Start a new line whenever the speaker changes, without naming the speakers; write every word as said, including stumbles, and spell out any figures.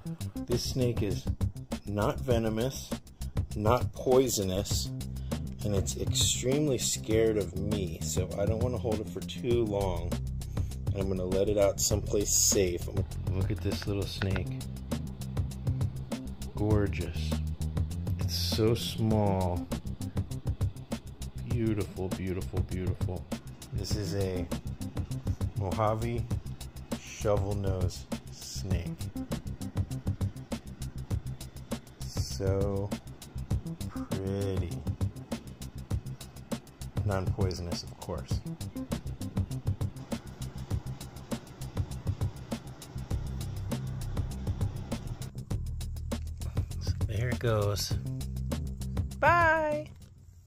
This snake is not venomous, not poisonous, and it's extremely scared of me, so I don't want to hold it for too long. I'm going to let it out someplace safe. Look at this little snake. Gorgeous. It's so small. Beautiful, beautiful, beautiful. This is a Mojave Shovelnose snake. So pretty. Non-poisonous, of course. So there it goes. Bye!